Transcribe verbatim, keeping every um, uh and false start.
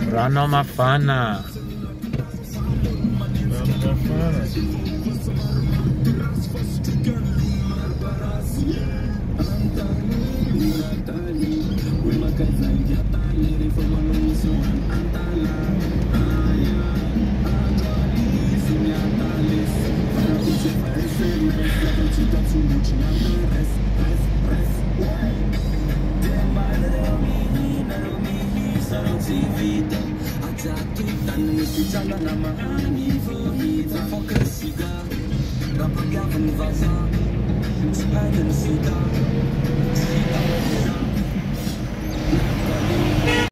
Rano mafana. Rano mafana. Dapat gavin vazar, spijt en sida.